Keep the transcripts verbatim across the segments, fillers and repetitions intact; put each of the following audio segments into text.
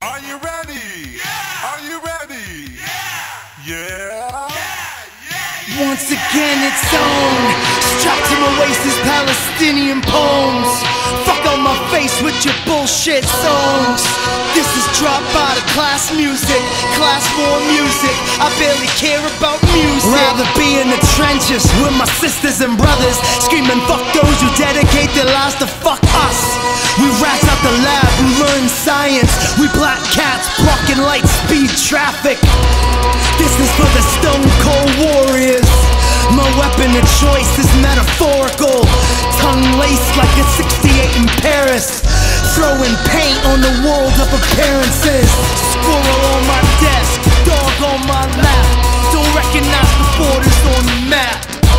Are you ready? Yeah! Are you ready? Yeah! Yeah! Yeah! Once again it's on. Strapped to my waist is Palestinian poems. Fuck on my face with your bullshit songs. This is drop out of class music, class war music. I barely care about music. Rather be in the trenches with my sisters and brothers, screaming fuck those who dedicate their lives to fuck us. We rats out the lab, we learn science. We black cats blocking light speed traffic. This is for the stone cold warriors. My weapon of choice is metaphorical, tongue laced like a sixty-eight in Paris. Throwing paint on the world of appearances. Squirrel on my desk, dog on my lap. Don't recognize the borders on the map.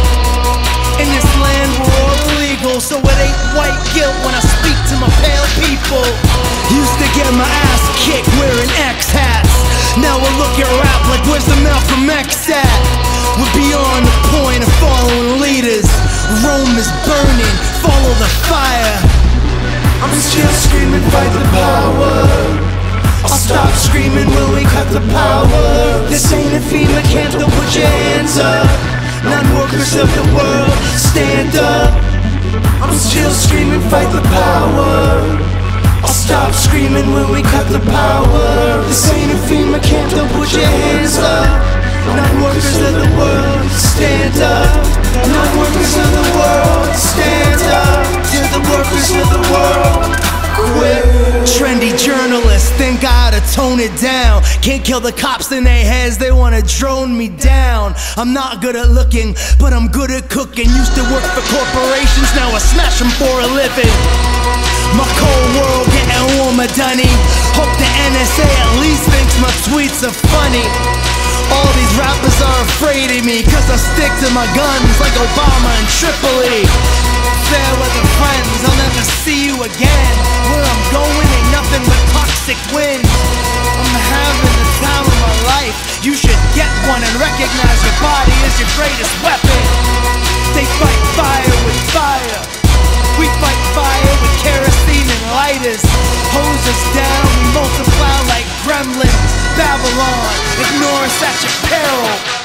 In this land we're all illegal, so it ain't white guilt when I speak to my pale people. Used to get my ass kicked wearing X hats. Now I look at rap like where's the Malcolm X at? We're beyond the point of following leaders. Rome is burning, follow the fire. I'm still screaming, fight the power. I'll stop screaming when we cut the power. This ain't a FEMA camp, don't put your hands up. Non-workers of the world, stand up. I'm still screaming, fight the power. I'll stop screaming when we cut the power. This ain't a FEMA camp, don't put your hands up. Non-workers of the world, stand up. Non-workers of the world, stand up. To the workers of the world, quit. Trendy journalists think I oughta tone it down. Can't kill the cops in their heads, they wanna drone me down. I'm not good at looking, but I'm good at cooking. Used to work for corporations, now I smash them for a living. My cold world getting warmer, Dunny. Hope the N S A at least thinks my tweets are funny. All these rappers are afraid of me, cause I stick to my guns like Obama and Tripoli. Fair weather friends, I'll never see you again. Where I'm going ain't nothing but toxic wind. I'm having the time of my life. You should get one and recognize your body as your greatest weapon. They fight fire with fire. We fight fire with kerosene and lighters. Hose us down, we multiply like gremlins. Babylon, ignore us at your peril.